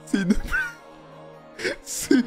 C'est une... C'est...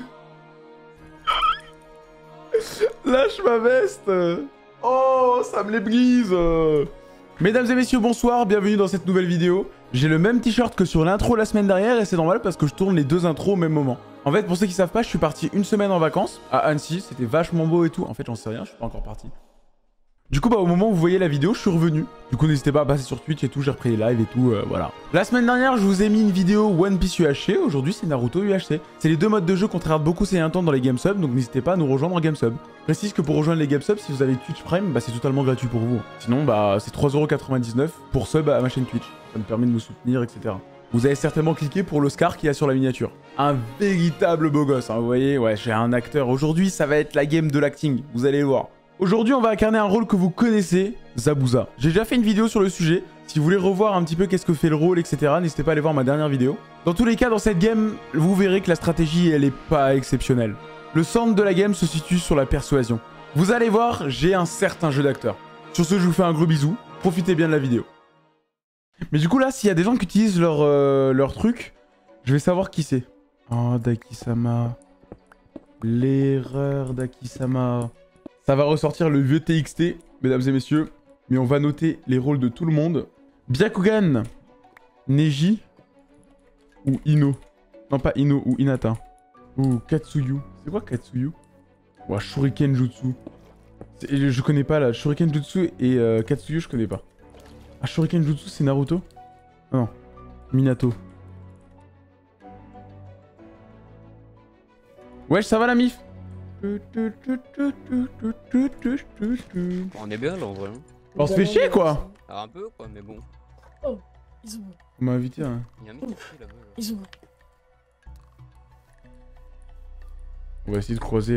Lâche ma veste. Oh, ça me les brise. Mesdames et messieurs, bonsoir, bienvenue dans cette nouvelle vidéo. J'ai le même t-shirt que sur l'intro la semaine dernière et c'est normal parce que je tourne les deux intros au même moment. En fait, pour ceux qui savent pas, je suis parti une semaine en vacances à Annecy, c'était vachement beau et tout. En fait, j'en sais rien, je suis pas encore parti. Du coup, au moment où vous voyez la vidéo, je suis revenu. Du coup, n'hésitez pas à passer sur Twitch et tout, j'ai repris les lives et tout, voilà. La semaine dernière, je vous ai mis une vidéo One Piece UHC, aujourd'hui c'est Naruto UHC. C'est les deux modes de jeu qu'on traite beaucoup ces derniers temps dans les GameSub, donc n'hésitez pas à nous rejoindre en GameSub. Je précise que pour rejoindre les GameSub, si vous avez Twitch Prime, c'est totalement gratuit pour vous. Sinon, c'est 3,99€ pour sub à ma chaîne Twitch. Ça me permet de me soutenir, etc. Vous avez certainement cliqué pour l'Oscar qu'il y a sur la miniature. Un véritable beau gosse, hein, vous voyez, ouais, j'ai un acteur. Aujourd'hui, ça va être la game de l'acting, vous allez le voir. Aujourd'hui, on va incarner un rôle que vous connaissez, Zabuza. J'ai déjà fait une vidéo sur le sujet. Si vous voulez revoir un petit peu qu'est-ce que fait le rôle, etc., n'hésitez pas à aller voir ma dernière vidéo. Dans tous les cas, dans cette game, vous verrez que la stratégie, elle est pas exceptionnelle. Le centre de la game se situe sur la persuasion. Vous allez voir, j'ai un certain jeu d'acteur. Sur ce, je vous fais un gros bisou. Profitez bien de la vidéo. Mais du coup, là, s'il y a des gens qui utilisent leur truc, je vais savoir qui c'est. Oh, Daki-sama. L'erreur d'Aki-sama. Ça va ressortir le vieux TXT, mesdames et messieurs. Mais on va noter les rôles de tout le monde. Byakugan, Neji ou Ino. Non, pas Ino, ou Hinata. Ou Katsuyu. C'est quoi Katsuyu? Ouah, Shuriken Jutsu. Je connais pas là. Shuriken Jutsu et Katsuyu, je connais pas. Ah, Shuriken Jutsu, c'est Naruto? Ah non. Minato. Wesh, ça va la mif? On est bien là en vrai. On se fait chier quoi. Alors un peu quoi, mais bon. Oh, Izumo. On m'a invité hein. Il y a un mec qui fait là-bas. Izumo. On va essayer de croiser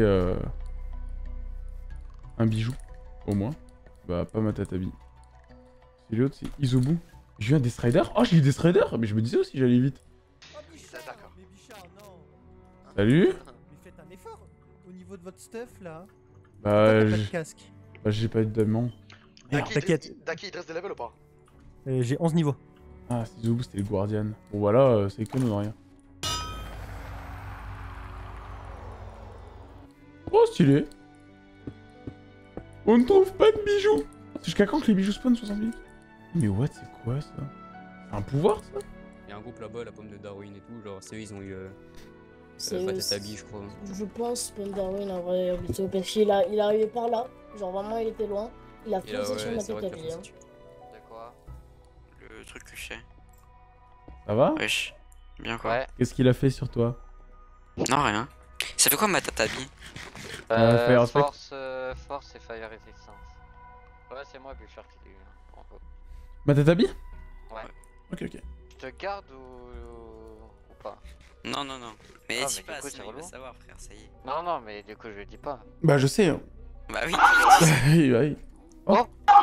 un bijou, au moins. Bah, pas Matatabi. C'est l'autre, c'est Izubu. J'ai eu un Destrider. Oh, j'ai eu Destrider. Mais je me disais aussi j'allais vite. Salut. Mais faites un effort au niveau de votre stuff là. Bah, Pas de casque. bah j'ai pas eu de diamant. Merde, t'inquiète. Daki, il te reste des levels ou pas? J'ai 11 niveaux. Ah, c'est Izubu, c'était le Guardian. Bon, voilà, c'est que nous de rien. Oh, stylé. On ne trouve pas de bijoux. C'est jusqu'à quand que les bijoux spawnent 60 minutes? Mais what, c'est quoi ça? C'est un pouvoir ça? Il y a un groupe là-bas, la pomme de Darwin et tout, genre c'est eux, ils ont eu C'est Matatabi, je crois. Je pense Paul Darwin en vrai, plutôt parce qu'il il est arrivé par là. Genre vraiment, il était loin. Il a Et là, foncé sur ouais, ma c'est vrai tête qu'il à a vie. foncé dessus. De quoi? Le truc que je sais. Ça va? Wesh. Bien quoi. Ouais. Qu'est-ce qu'il a fait sur toi? Non, rien. Ça fait quoi ma tatabi? Fire aspect. Force et Fire Resistance. Ouais, c'est moi, Bouchard, qui l'ai eu. Matatabi? Ouais. Ok, ok. Je te garde ou pas? Non, non, non. Mais Ah, dis mais pas, du coup, sinon c'est il va relou. savoir, frère, ça y est. Non, non, mais du coup, je le dis pas. Bah, je sais. Hein. Bah oui. Oui, oui. Oh.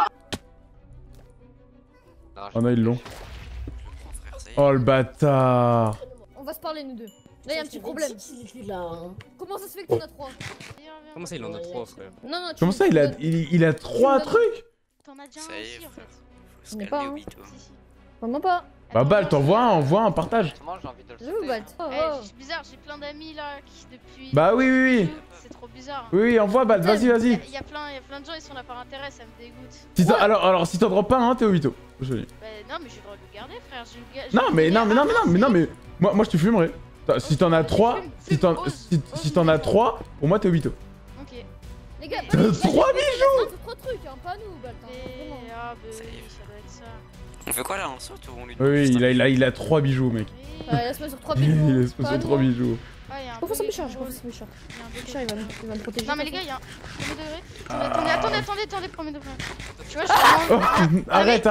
Non, Oh non, ils l'ont. Frère, ça y est. Oh le bâtard. On va se parler nous deux. Là, il y a un petit problème. Là, hein. Comment ça se fait que t'en as 3? Comment ça, il en a 3, frère? Non, non, tu Comment ça, il a 3 trucs? T'en as déjà Ça un y aussi est, en frère. fait. Faut se Mais calmer pas, au hein. bito. Si, si. Vraiment pas. Bah, Bal, envoie un partage. Justement, j'ai envie de le Je vous sauter. batte. Oh, Eh, oh. c'est bizarre, j'ai plein d'amis là qui depuis. Bah oui, oui, oui. C'est trop bizarre. Oui, oui, envoie Bal, vas-y, vas-y. Il y a plein de gens, ils sont là par intérêt, ça me dégoûte. Si alors, si t'en drops pas un, t'es au Vito. Joli. Bah non, mais j'ai le droit de le garder, frère. Non, mais moi je te fumerai. Si t'en as 3, si t'en as 3, pour moi t'es au Vito. Ok. Les gars, T'as 3 bijoux. Non, c'est 3 trucs, hein, pas nous, Balt. hein, vraiment. Mais ah, bah Ça y est. oui, ça doit être ça. On fait quoi là? On saute ou on lui Oui, juste un il a 3 bijoux, mec. Oui. Ouais, laisse-moi sur 3 Il bijoux. laisse pas sur 3 bijoux. Ah, il y a un Confiance en bug Bichard, avec je mon confiance en Bichard. rôle. Il y a un bug Bichard, avec il mon va rôle. me protéger. Non mais les gars, il y a un premier degré. Attendez, premier degré. Tu vois, je Oh, suis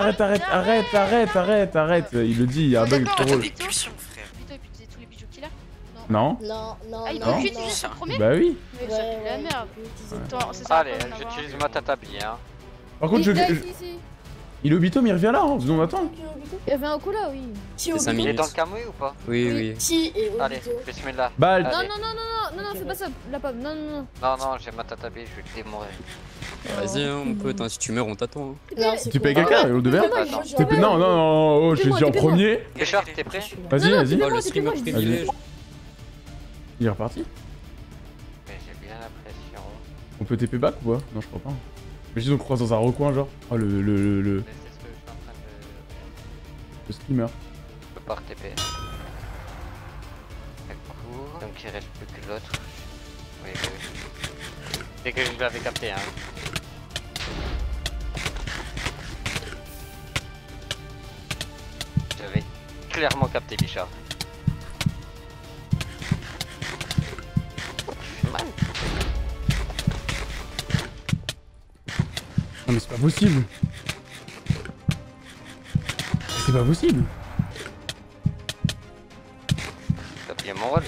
arrête. Il le dit, il y a un bug trop T'as drôle. des pulsions, frère. Vito et puis tous les bijoux qu'il a. Non? Non, non, Ah, il non, peut non. utiliser son premier? Bah oui. Mais ça pue la merde. Ouais. Attends, c'est ça. Allez, le problème, j'utilise ma tatabi, hein. Par contre, Il est ici. il est au Bito, mais il revient là, hein. On attend. Il y avait un cola, oui. Si, au C'est 5 Bito. Il est dans minutes. le Kamui ou pas? Oui, oui. Si, et au Allez, Bito. bismillah. Bal. Non, Allez. non, fais pas ça. La pomme, non. Non, non, j'ai ma tatabi, je vais le démorer. Vas-y, hein, mon pote, hein, si tu meurs, on t'attend. Hein. Non, c'est Tu quoi? payes quelqu'un, on devait. Moi, je- Non, non, non, oh, je l'ai dit en premier. Richard, t'es prêt? Vas-y, Non, vas-y. non, Oh, le c'est streamer moi, je dis- privilège. Il est reparti. Mais j'ai bien la pression. On peut TP back ou pas? Non, je crois pas. Mais on croise dans un recoin, genre. Oh, le Mais c'est ce que je suis en train de... streamer. Je peux pas RTP. Donc il reste plus que l'autre. Oui, oui. C'est que je l'avais capté, hein. J'avais clairement capté Bichard. Je fais mal. Non, mais c'est pas possible. C'est pas possible. T'as bien mon rôle.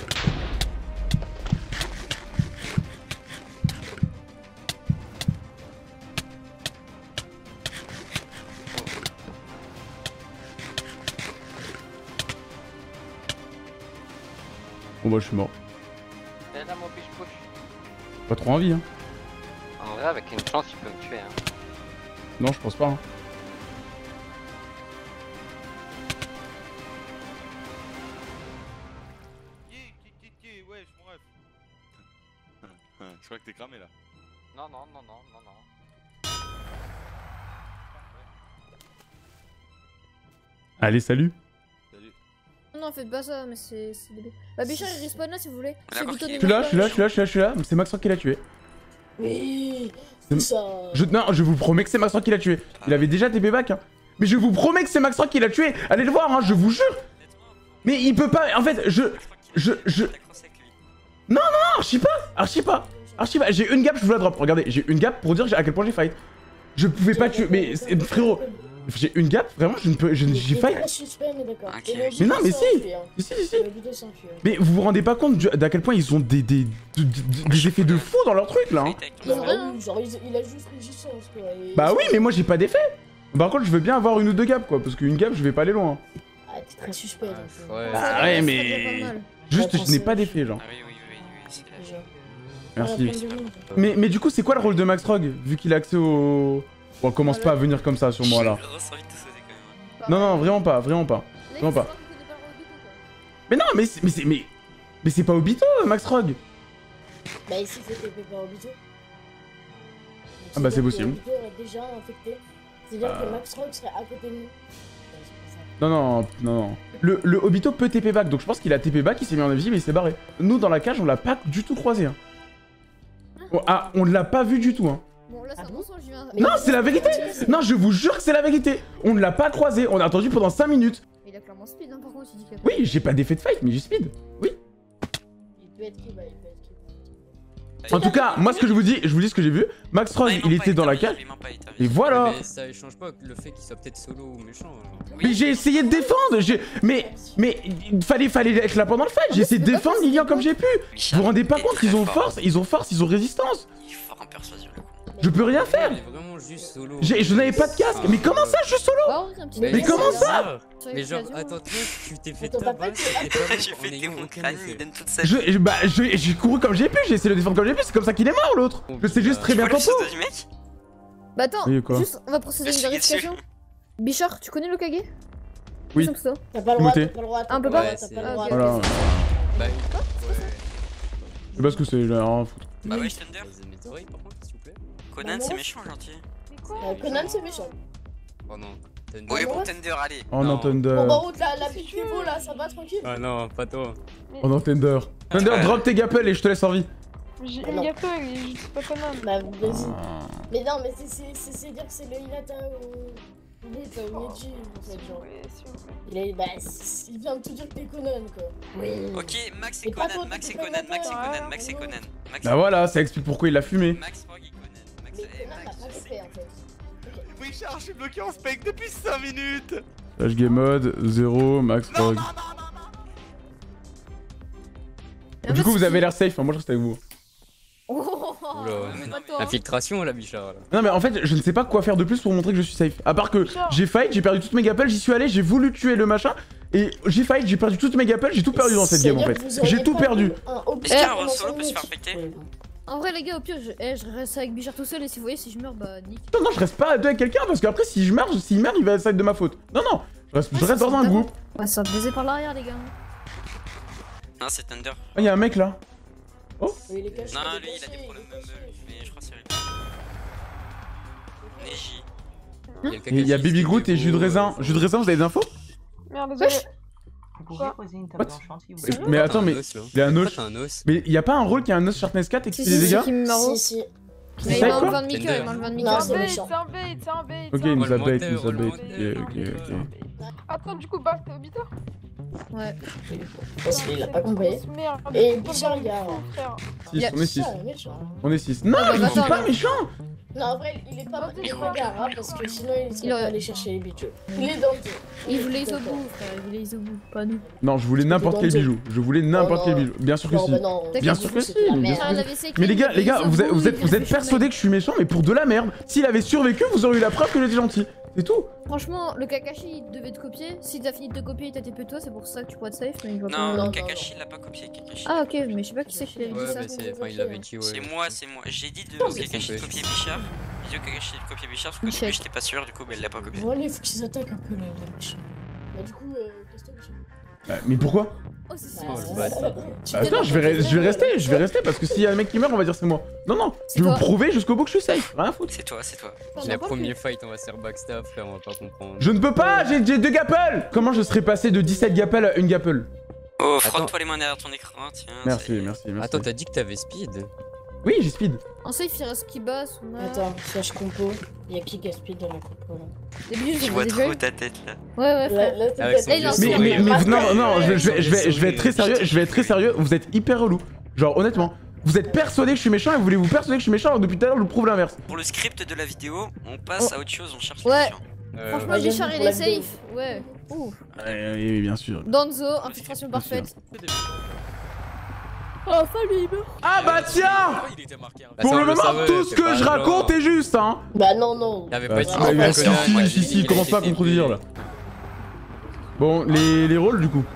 Bon, bah, je suis mort. Et là, mon biche push. Pas trop envie, hein. En vrai, avec une chance, il peut me tuer, hein. Non, je pense pas, hein. Ouais, je mon rêve. Je crois que t'es cramé là. Non, non, non, non, non, non. Allez, salut. Salut. Non, faites pas ça, mais c'est débile. Bah, Bichard, il respawn là si vous voulez. C'est D'accord, bouton qui est- Je suis là, je suis là, je suis là, je suis là, je suis là. C'est Maxrock qui l'a tué. Oui, C'est- ça. Non, je vous promets que c'est Maxrock qui l'a tué. Il avait déjà TP back, hein. Mais je vous promets que c'est Maxrock qui l'a tué. Allez le voir, hein, je vous jure. Mais il peut pas. En fait, Non, archi pas, archi pas. Archi pas. J'ai une gap, je vous la drop. Regardez, j'ai une gap pour dire à quel point j'ai fight. Je pouvais pas tuer. Mais frérot, j'ai une gap, vraiment, je ne peux. J'ai fight. Très suspect, mais d'accord. Ok. Et le Mais non, mais Obito si. s'enfuit, hein. Si. Le Obito s'enfuit, hein. Mais vous vous rendez pas compte d'à quel point ils ont des effets de fou dans leur truc là, hein. Non, vrai, hein. oui, genre, il a juste résistance, quoi. et- Bah oui, mais moi j'ai pas d'effet. Par contre, je veux bien avoir une ou deux gaps quoi, parce qu'une gap, je vais pas aller loin. Ah, t'es très suspect, donc. Ouais. Bah Ça, ouais, ça mais- fait pas mal. Juste, Ouais, je n'ai pas d'effet, genre. Ah oui, oui, oui, oui, c'est clair. Déjà. Merci. Ah, plein de monde. Mais du coup, c'est quoi le rôle de Max Rogue, vu qu'il a accès au... Bon, commence pas à venir comme ça sur moi là. Je ressens envie de te sauter quand même. Non, non, vraiment pas, vraiment pas. Là, Non, il faut pas. savoir qu'il connaît pas le Obito, quoi. Mais non, mais c'est pas Obito, Max Rogue. Bah, ici, c'est TP par Obito. Ah bah, c'est Donc, possible. Obito est déjà infecté. C'est-à-dire que Max Rock serait à côté de nous. Ouais, c'est pour ça. Non. Le Obito peut TP back, donc je pense qu'il a TP back, il s'est mis en invisible et il s'est barré. Nous, dans la cage, on l'a pas du tout croisé. Hein. On l'a pas vu du tout. Hein. Bon, là, c'est Ah un bon mensonge, je viens. Mais- Non, c'est la vérité. Non, je vous jure que c'est la vérité. On ne l'a pas croisé, on a attendu pendant 5 minutes. Il a clairement speed, hein, par contre, tu dis qu'il a Oui, j'ai pas d'effet de fight, mais j'ai speed. Il peut être qui, bah, il peut être qui. En tout cas, moi, ce que je vous dis ce que j'ai vu. Max Rogue, il était dans la cage. Et voilà. Mais ça change pas le fait qu'il soit peut-être solo ou méchant. Genre. Mais j'ai essayé de défendre. Mais il fallait être là pendant le fight. J'ai essayé de défendre Lilian comme j'ai pu. Vous vous rendez pas compte qu'ils ont force, ils ont résistance. Il est fort en persuasion, le con. Je peux rien faire. Il est vraiment juste solo. Je n'avais pas de casque. Mais comment ça, je suis solo? Bah, on un petit Mais peu. comment C'est ça là. Mais genre, Sur attends, toi, tu t'es fait Attends, t'as pas tabasser, été- t'es pas J'ai mort en fait ayant mon aucun crâne, effet. il donne toute sa vie. J'ai couru comme j'ai pu. J'ai essayé de le défendre comme j'ai pu. C'est comme ça qu'il est mort, l'autre. Je sais juste très bien Tu vois tempo. le pseudo du mec? Bah, attends, Oui, quoi juste, on va procéder à une Je suis vérification. Bichard, tu connais le Kage? Oui. Comme ça. T'as pas le droit, Timothée. t'as pas le droit, t'as Un peu pas pas. le droit, t'as pas le droit. Ok. Voilà. Bah, ouais. Je sais pas ce que c'est, j'ai rien à foutre. Bah ouais, Thunder. Vas-y, mes oreilles, par contre, s'il vous plaît. Conan, c'est méchant, gentil. Conan, c'est méchant. Oh non. Thunder. Ouais, bon, ouais. Thunder, allez. Oh non, Non. Thunder. Bon, bah, route, la pique niveau, là, ça va tranquille. Ah non, pas toi. Oh non, Thunder. Thunder, drop tes gappels et je te laisse en vie. J'ai Ah non. une peu, je sais pas comment. Bah, vas-y. Mais non, mais c'est dire que c'est le Hinata ou. Limite, ou Neji, en fait, genre. Il vient de te dire que t'es Conan, quoi. Oui. Ok, Max et Et pas Conan, toi, Max et tu Conan, connais Max et pas. Conan, Max et Conan. Max Bah voilà, ça explique pourquoi il l'a fumé. Max, Rogue et Conan. Max Mais et Conan n'a Max. pas fait, en fait. Richard, je suis bloqué en spec depuis 5 minutes. Flash game mode, 0, Max Rogue. Du coup, vous avez l'air safe, hein, moi je reste avec vous. Oh, Oula, ouais. c'est pas toi. Infiltration, la bichard, là. Non mais en fait, je ne sais pas quoi faire de plus pour montrer que je suis safe. À part que j'ai fight, j'ai perdu toutes mes gappels, j'y suis allé, j'ai voulu tuer le machin. Et j'ai fight, j'ai perdu toutes mes gappels, j'ai tout perdu dans cette game en fait. J'ai tout perdu. Est-ce qu'il y a un solo peut se faire affecter? En vrai, les gars, au pire, je reste avec Bichard tout seul et si vous voyez, si je meurs, bah nique. Non, je reste pas à deux avec quelqu'un parce qu'après, si je meurs, s'il meurt, il va être de ma faute. Non, je reste dans un groupe. Ouais, ça va baiser par l'arrière, les gars. Non, c'est Thunder. Ah, y'a un mec là. Oh. Non, lui, il a des problèmes mais je crois que c'est lui. Neji. Il y a Baby Groot et Jus de raisin. Jus de raisin, vous avez des infos? Merde, désolé. Mais attends, mais il a un os. Un os. Mais y a pas un rôle qui a un os Sharpness 4 et qui fait des dégâts? Si. Mais il m'a enlevé de Mika, il m'a enlevé de Mika. C'est méchant. C'est un bait, c'est un bait. Ok, il nous a bait, Ok. Attends, du coup, Bach, t'es au bito? Ouais. Parce qu'il a pas compris. Et Bichard, il y a. 6, on est 6. Méchant. On est 6. Non, bah, je suis attends, pas mais- méchant. Non, en vrai, il est pas gare, parce que sinon il serait pas allé chercher les bijoux. Il est dans le. Il voulait Isobu, frère, il voulait Isobu, pas nous. Non, je voulais n'importe quel bijou. Je voulais n'importe quel bijou. Bien sûr que si. Bien sûr que si. Mais les gars, vous êtes persuadés que je suis méchant, mais pour de la merde. S'il avait survécu, vous auriez eu la preuve que j'étais gentil. C'est tout. Franchement, le Kakashi il devait te copier. Si t'as fini de te copier, il t'a TP toi, c'est pour ça que tu pourrais être safe. Mais il va pas. Non, Kakashi l'a pas copié, Kakashi. Ah, ok, mais je sais pas qui c'est qui avait dit Ouais, ça. mais c'est. Enfin, il l'avait dit, ouais. C'est moi. J'ai dit de Kakashi de copier Bichard. J'ai dit Kakashi de copier Bichard parce qu'au début j'étais pas sûr, du coup, bah, il l'a pas copié. Bon, allez, faut qu'ils attaquent un peu là, les méchants. Bah, du coup, casse-toi, Mais pourquoi? Oh, c'est ça. Oh, le bâtard. Attends, je vais rester parce que s'il y a un mec qui meurt, on va dire c'est moi. Non, je vais vous prouver jusqu'au bout que je suis safe. Rien à foutre. C'est toi. La première fight, on va se faire backstab, frère, on va pas comprendre. Je ne peux pas, j'ai 2 gapples. Comment je serais passé de 17 gapples à 1 gapple? Oh, frotte-toi les mains derrière ton écran, tiens. Merci. Attends, t'as dit que t'avais speed? Oui, j'ai speed. En safe, il reste Kiba, Suna. Attends, flash compo. Y'a qui qui a speed dans la compo là? Des bijoux, Je vois trop ta tête là. Ouais, frère. Avec son il en vieux sort. Mais sourire. non, je vais être très sérieux, vous êtes hyper relou. Genre honnêtement, vous êtes persuadé que je suis méchant et vous voulez vous persuader que je suis méchant alors depuis tout à l'heure je vous prouve l'inverse. Pour le script de la vidéo, on passe à autre chose, on cherche Ouais. le méchant. Franchement, Bichard il est safe. Ouais. Ouh. Oui, bien sûr. Danzo, infiltration parfaite. Oh, salut, il meurt. Ah bah tiens! Pour le moment, tout ce que je raconte est juste, hein! Bah non. T'avais pas dit Si, commence pas à contredire là. Bon, les rôles du coup.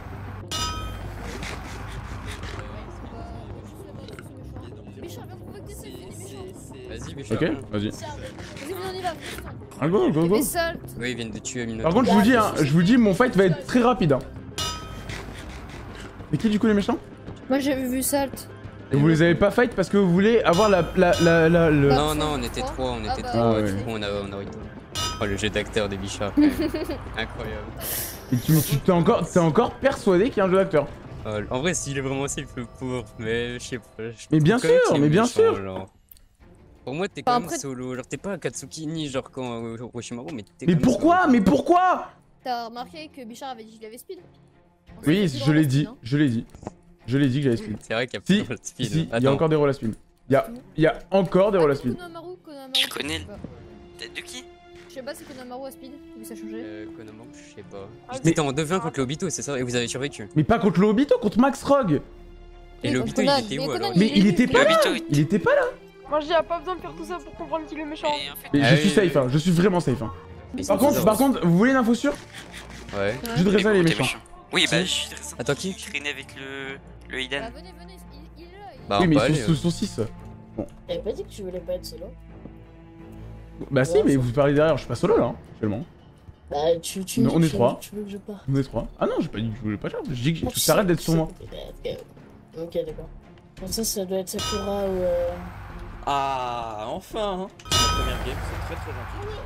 Bichard, viens prouver que t'es safe, il est méchant. Vas-y, Bichard. Ok, vas-y. Vas-y, on y va. Ah, go. Les salts. Oui, ils viennent de tuer Minotaur. Par contre, je vous dis, mon fight va être très rapide. Hein. Et qui du coup les méchants? Moi j'avais vu Salt. Et vous les avez pas fight parce que vous voulez avoir le... Non, on était 3, on était 3, du coup on a eu Oh, le jeu d'acteur des Bichards. Incroyable. Et t'es encore persuadé qu'il y a un jeu d'acteur? En vrai, s'il est vraiment safe le pour, mais je sais pas. Mais bien sûr, Genre. Pour moi, t'es quand même solo. Genre, t'es pas un Katsuki ni genre quand Orochimaru, mais t'es. Mais pourquoi? T'as remarqué que Bichard avait dit qu'il avait speed? Oui, je l'ai dit. Je l'ai dit que j'avais speed. C'est vrai qu'il y a pas de speed. Si, il y a encore des rôles à speed. Il y a encore des rôles à speed. Tu connais de qui? Je sais pas si Konamaru a speed, vu que ça a changé. Konamaru, je sais pas. J'étais en 2v1 contre le Obito, c'est ça? Et vous avez survécu. Mais pas contre le Obito, contre Max Rogue. Et le Obito, il était où alors? Mais il était pas là. Il était pas là. Moi je dis, y'a pas besoin de faire tout ça pour comprendre qu'il est méchant. Mais je suis safe, hein. Je suis vraiment safe. Hein. Par contre, vous voulez une info sûre? Ouais. Je voudrais ça les méchants. Oui, bah je suis très Attends, qui? Je traînais avec le Hidan. Bah venez, il est là. Bah, oui, mais ils sont 6. Bon. T'avais pas dit que tu voulais pas être solo? Bah si, mais vous parlez derrière, je suis pas solo là, hein, actuellement. Bah tu on est 3. Tu veux que je parte? On est 3. Ah non, j'ai pas dit que je voulais pas faire, je dis que tu t'arrêtes d'être sur moi. Ok, d'accord. Bon, ça doit être Sakura ou... Ah, enfin hein. C'est ma première game, c'est très gentil.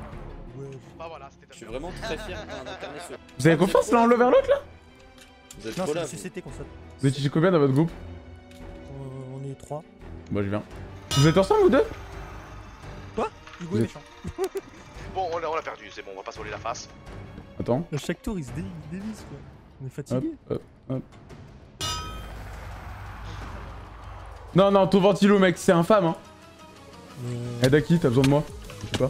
Je suis vraiment très fier d'un incarner ce... Vous avez confiance l'un l'un vers l'autre là? Vous êtes Non, trop c'est là. le CCT qu'on saute. Vous êtes combien dans votre groupe? On est 3. Moi je viens. Vous êtes ensemble ou deux? Quoi? Hugo est méchant. Bon, on l'a perdu, c'est bon, on va pas se voler la face. Attends. Chaque tour il se dévisse quoi. On est fatigué. Hop. Non, ton ventilo mec, c'est infâme hein. Aide à qui? T'as besoin de moi? Je sais pas.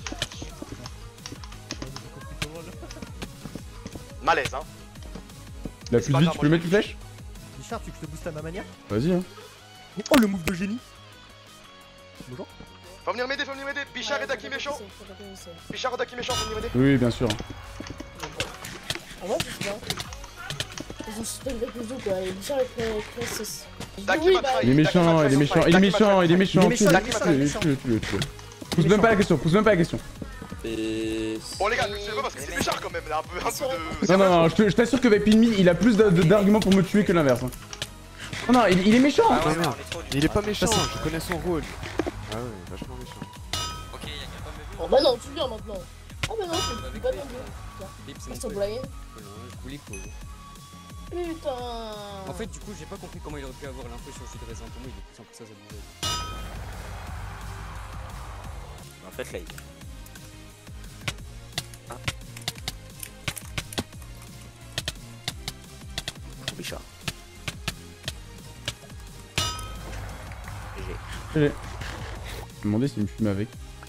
Malaise, hein. La plus vite, tu peux mettre une flèche? Bichard, tu veux que je te booste à ma manière? Vas-y hein. Oh le move de génie. Bonjour. Faut venir m'aider, Bichard et Daki méchant. Bichard et Daki méchant, faut venir m'aider. Oui, bien sûr. Ah ouais, c'est ça. Ils ont suspend avec les autres quoi, les bichons avec classe. Il est méchant, il est méchant, il est méchant, il est méchant, tue-le. Pousse même pas la question, Bon les gars, je sais pas parce que c'est méchant quand même, là, un peu de... Non, je t'assure que Vapinmi, il a plus d'arguments pour me tuer que l'inverse. Non, il est méchant. Il est pas méchant, je connais son rôle. Ah ouais, vachement méchant. Ok, y'a quelqu'un me Oh bah non, tu viens maintenant. Oh bah non, c'est pas bien. C'est ton blague. Putain. En fait, du coup, j'ai pas compris comment il aurait pu avoir l'info sur Jus de raisin. Pour moi, il est plus simple que ça bougeait. En fait, là, il... Bichard. Je me demandais s'il me fume avec.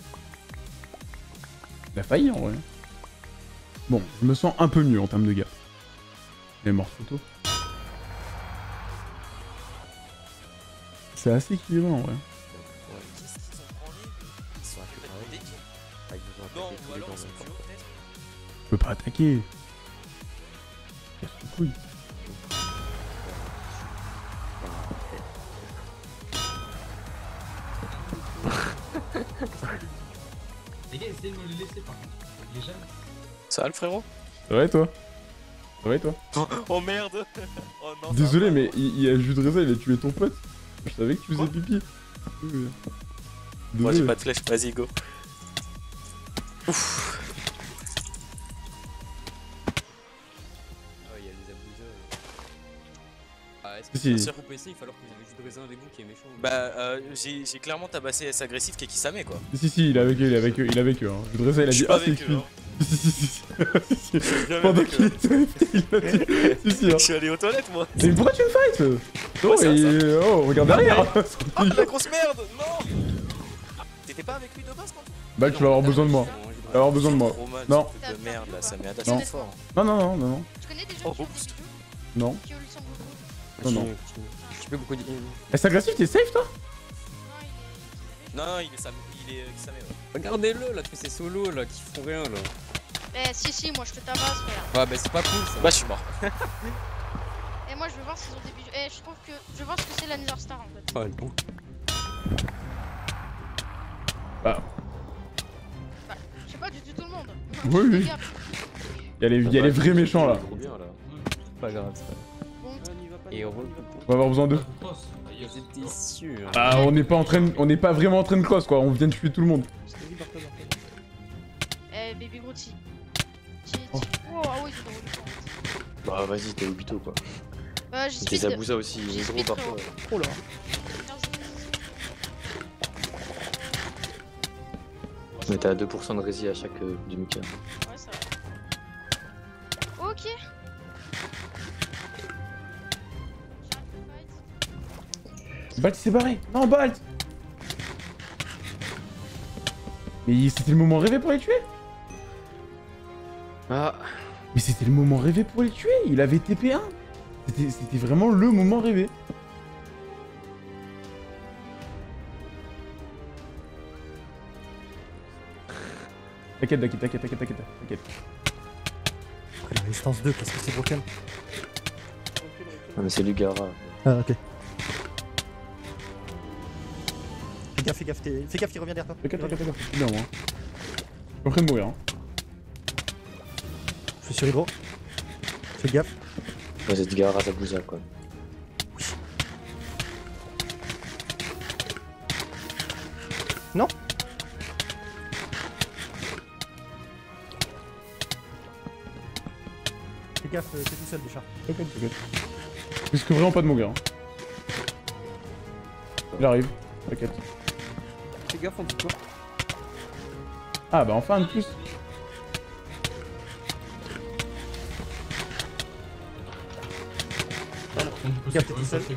Il a failli en vrai. Bon, je me sens un peu mieux en termes de gars. Il est mort trop tôt. C'est assez équilibré en vrai. Non, ou alors ils sont plus hauts peut-être. Je peux pas attaquer. Casse les couilles. Les gars, essayez de me le laisser par contre. Les jeunes. Ça va le frérot? Ça va et toi? Ça va et toi? Oh merde. Oh non. Désolé mais il y a Jus de raisin, il a tué ton pote. Je savais que tu faisais pipi. Moi j'ai pas de flèche, vas-y go. Ouf. Oh, il y a les abuseurs. Ah, est-ce que Si. c'est pour PC, il va falloir que vous avez Jus de raisin avec vous qui est méchant. Bah, j'ai clairement tabassé S agressif qui est Kisame quoi. Si, il est avec eux, il est avec eux. Hein. Jus de raisin, il a dit ah c'est qui? Si. Pendant qu'il était, il a dit si. Je suis allé aux toilettes moi. Mais pourquoi tu me fights? Oh, oh, regarde derrière. Oh la grosse merde, non. T'étais pas avec lui de base quand même? Bah tu vas avoir besoin de moi. Tu vas avoir besoin de moi. Non. De merde là, ça met à Non. fort. Non. Tu connais des gens qui Non. ont le sang beaucoup? Non. Tu peux beaucoup dire. Est-ce agressif, t'es safe toi? Non, il est Kisame, ouais. Regardez-le là, tous ces solos là qui font rien là. Eh si, moi je te tabasse frère. Ouais, bah c'est pas cool ça. Bah, je suis mort. Et moi je veux voir s'ils ont des bijoux. Eh, je trouve que. Je veux voir ce que c'est la Nether Star en fait. Ouais, bon. Bah. Je sais pas, tu tues tout le monde. Oui. Il y a les vrais méchants là. Trop bien là. Pas grave ça. Et on va avoir besoin d'eux. J'étais sûr. Ah, on n'est pas vraiment en train de cross quoi, on vient de tuer tout le monde. Eh, baby Groti. Oh. Oh, ah oui, c'est drôle. Bah vas-y, t'es Obito quoi. Bah, j'y suis. T'es Zabuza aussi, il est gros parfois. Oh là. Mais t'as 2% de rési à chaque demi-cœur. Ouais, ça va. Ok. Balt s'est barré. Non, Balt. Mais c'était le moment rêvé pour les tuer. Ah. Mais c'était le moment rêvé pour les tuer. Il avait TP1. C'était vraiment le moment rêvé. T'inquiète. La résistance 2, qu'est-ce que c'est broken? Non mais c'est Lugara. Ah ok. Fais gaffe, il revient derrière toi. T'inquiète. C'est bien moi. Je suis en train de mourir. Hein. Je suis sur Hydro. Fais gaffe. Ouais, c'est Lugara Zabuza quoi. Non. Fais gaffe, t'es tout seul déjà. T'inquiète. Je risque vraiment pas de mourir. Hein. Il arrive, t'inquiète. Fais gaffe en tout cas. Ah bah enfin un de plus. Gaffe, t'es tout seul.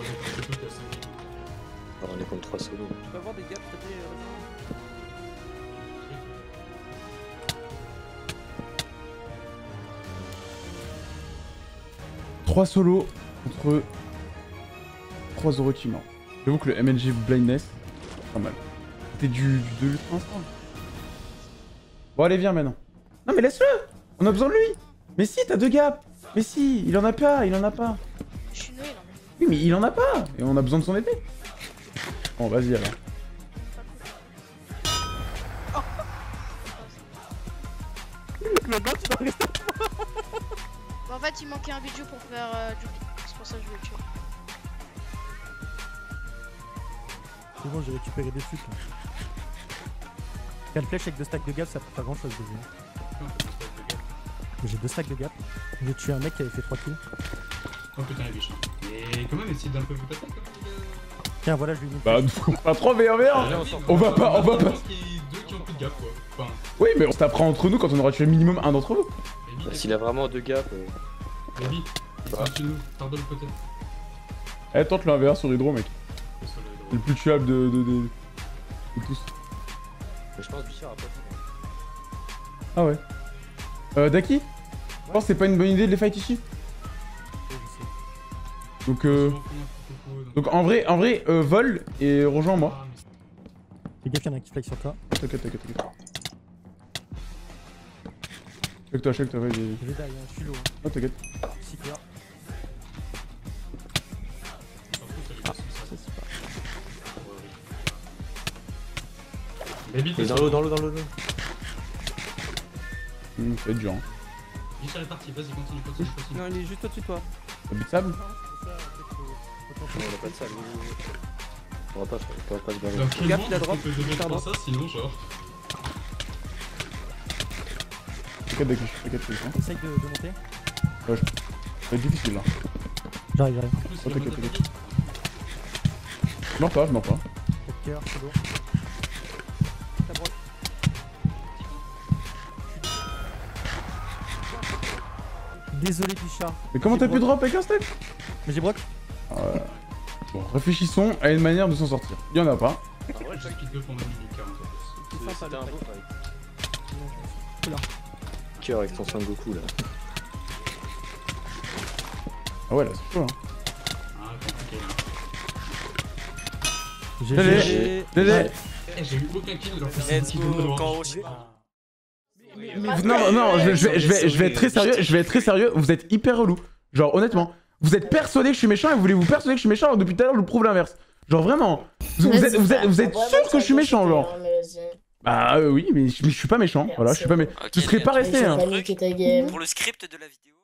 Alors, on est contre 3 solos. Tu peux avoir des gars peut-être. 3 solos contre 3 Orochimaru. J'avoue que le MLG Blindness, pas mal. C'était du de l'ultra instant. Bon allez viens maintenant. Non mais laisse-le. On a besoin de lui. Mais si t'as 2 gaps. Mais si, il en a pas, il en a pas. Je suis noué là. Oui, mais il en a pas. Et on a besoin de son épée. Bon, vas-y alors. Bah, en fait, il manquait un bijou pour faire du beat. C'est pour ça que je voulais le tuer. C'est bon, j'ai récupéré des trucs là. 4 flèches avec 2 stacks de gap, ça fait pas grand chose déjà. J'ai 2 stacks de gap. J'ai tué un mec qui avait fait 3 kills. Oh putain, les biches. Et quand même, essayez d'un peu vous taper comme Tiens, voilà, je lui ai mis. Bah, pas trop VR. On va pas. Je pense qu'il y a deux qui ont plus de gap quoi. Enfin, Oui, mais on se tapera entre nous quand on aura tué minimum un d'entre vous. S'il a vraiment 2 gaps. Baby, tu nous pardonne peut-être. Eh, tente le 1v1 sur Hydro, mec. C'est le plus tuable de tous. Mais je pense que Bichard a pas fait. Ah ouais. Daki, je pense que c'est pas une bonne idée de les fight ici. Donc en vrai, vol et rejoins-moi. Fais gaffe, y'en a un qui fly sur toi. T'inquiète. Check toi, vas-y. Je vais derrière, je suis low. Oh, t'inquiète. Seeker. Baby, t'es dans l'eau. Ça va être dur. Hein. Bichard est parti, vas-y, continue. Non, il est juste au-dessus de toi. T'as but de sable? Non, il a pas de sable. On va pas se barrer. Donc, quel Gap, monde il a drop. on peut devenir pour ça, sinon genre. T'inquiète, Daki, t'inquiète. Essaye de monter. Ouais, ça va être difficile là. J'arrive. Oh, t'inquiète. Je meurs pas. Cœur, c'est bon. Désolé Bichard. Mais comment t'as pu drop avec un stack? Mais j'ai broc. Bon, réfléchissons à une manière de s'en sortir. Y'en a pas. Ah ouais, j'ai kick 2 pour Manu 40 C'était un beau fight. Cœur avec ton Sangoku là. Ah ouais, là c'est chaud hein. Ah, compliqué là. GG. J'ai eu aucun kill alors que c'est Let's go, quand Non, je vais être très sérieux, vous êtes hyper relou. Genre honnêtement, vous êtes persuadé que je suis méchant et vous voulez vous persuader que je suis méchant alors que depuis tout à l'heure je vous prouve l'inverse. Genre vraiment, vous êtes sûr que je suis méchant genre. Bah oui, mais je suis pas méchant, voilà, je suis pas méchant. Je serais pas resté hein. Pour le script de la vidéo.